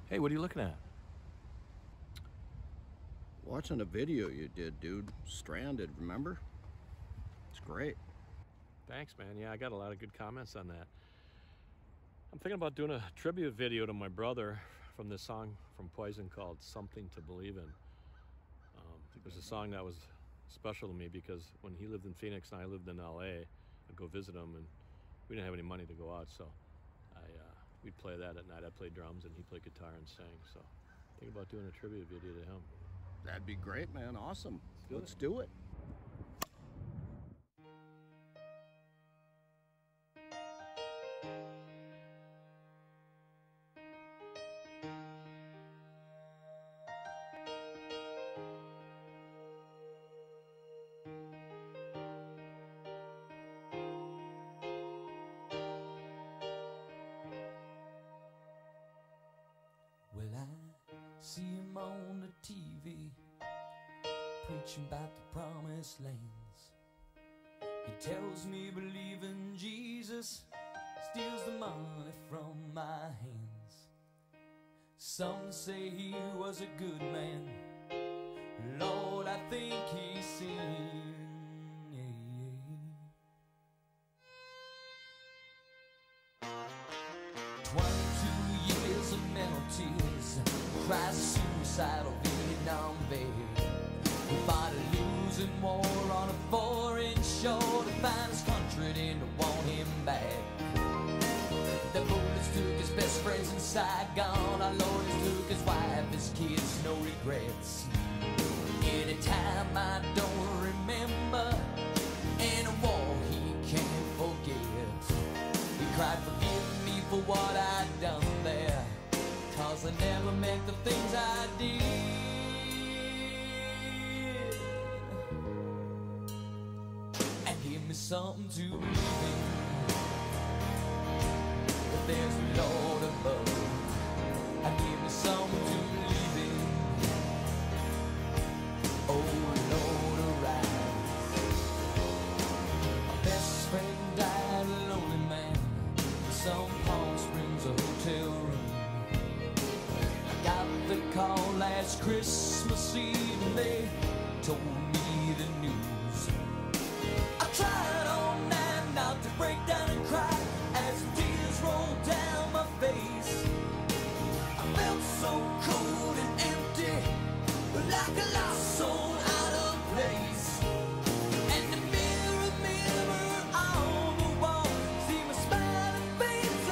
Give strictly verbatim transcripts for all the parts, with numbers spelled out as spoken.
Hey, what are you looking at? Watching a video you did, dude. Stranded, remember? It's great. Thanks, man. Yeah, I got a lot of good comments on that. I'm thinking about doing a tribute video to my brother from this song from Poison called Something to Believe In. Um, it was a song that was special to me because when he lived in Phoenix and I lived in L A, I'd go visit him and we didn't have any money to go out, so I, uh, we'd play that at night. I'd play drums and he'd play guitar and sing, so think about doing a tribute video to him. That'd be great, man. Awesome. Let's do Let's it. do it. Well, I see him on the T V preaching about the promised lands. He tells me believe in Jesus steals the money from my hands. Some say he was a good man. Lord, I think he sinned. Twenty-two years of mental tears, cries of suicidal Vietnam vet. He fought a losing war on a foreign shore to find his country didn't want him back. The bullets took his best friends in Saigon. Our lawyers took his wife, his kids, no regrets. Anytime I don't remember, in a war he can't forget. He cried, forgive me for what I'd done there, 'cause I never meant the things I did. And give me something to believe in, that there's a Lord above. And give me something to believe in, oh Lord, arise. My best friend died a lonely man in some Palm Springs, a hotel room. I got the call last Christmas Eve and they told me the news. I tried all night not to break down and cry as tears rolled down my face. I felt so cold and empty, like a lost soul out of place. And the mirror, mirror on the wall, see my smiling face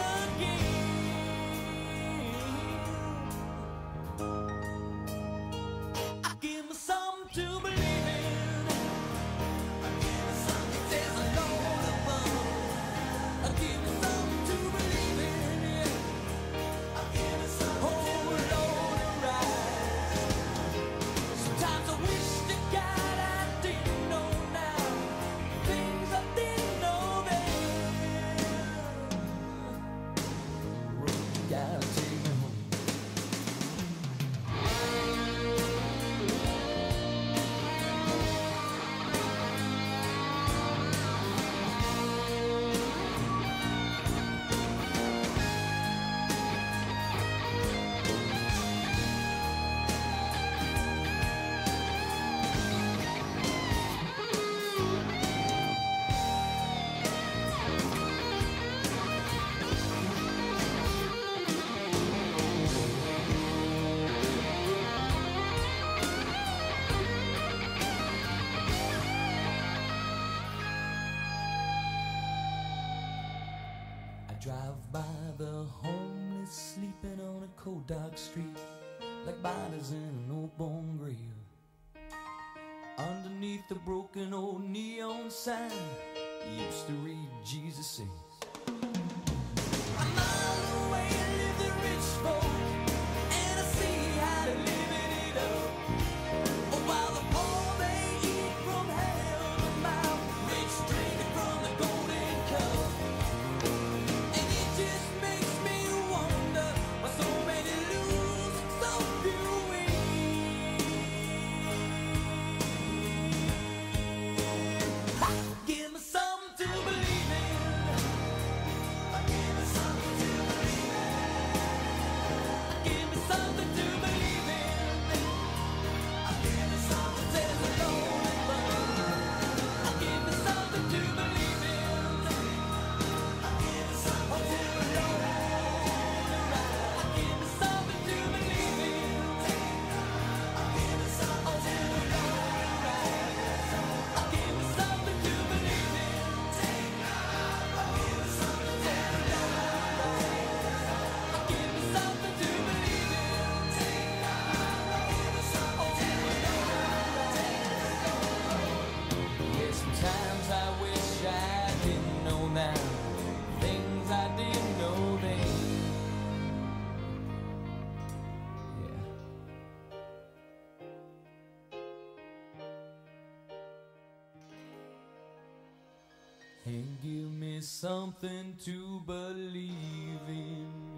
again. I give me something to believe in. I give me something, there's a Lord above. I give me something to believe in, yeah. I give me something, oh Lord, arise. Sometimes I wish to God I didn't know now, things I didn't know then. Road you gotta take me home. I drive by the homeless sleeping on a cold dark street, like bodies in an old-born grave. Underneath the broken old neon sign, used to read Jesus says, a mile away live the rich folk, and I see how they're living it up. Oh, while the poor they eat from hell's mouth, rich drinking from the golden cup. And it just makes me wonder why so many lose, so few win. Ha! Give me something to believe in. give me something to believe in.